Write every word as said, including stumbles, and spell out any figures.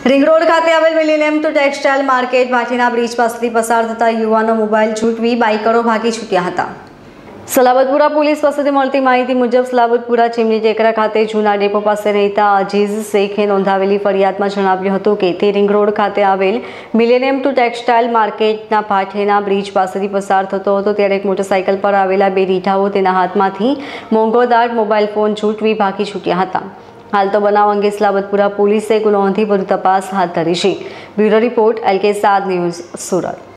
Ring road ખાતે આવેલ millennium two textile market ભાટીના બ્રિજ પાસેથી પસાર થતા યુવાનો મોબાઈલ છૂટવી બાઇકરો ભાગી છૂટ્યા હતા। સલાબતપુરા પોલીસ પાસેથી મળતી માહિતી મુજબ સલાબતપુરા ચીમની ટેકરા ખાતે જૂના ડેપો પાસે રહેતા અજીઝ શેખે નોંધાવેલી ફરિયાદમાં જણાવ્યું હતું કે તે રિંગ રોડ ખાતે આવેલ મિલેનિયમ ટુ ટેક્સટાઇલ માર્કેટના ભાટીના બ્રિજ પાસેથી પસાર થતો હતો ત્યારે એક મોટરસાઇકલ પર આવેલા બે રીઢાઓ તેના હાથમાંથી મોંઘોદાટ મોબાઈલ ફોન છૂટવી ભાગી છૂટ્યા હતા। હાલ તો બનાવ અંગે સલાબતપુરા પોલીસે ગુનો નોંધી વધુ તપાસ હાથ ધરી છે। બ્યુરો રિપોર્ટ એલ કે સાદ ન્યૂઝ સુરત।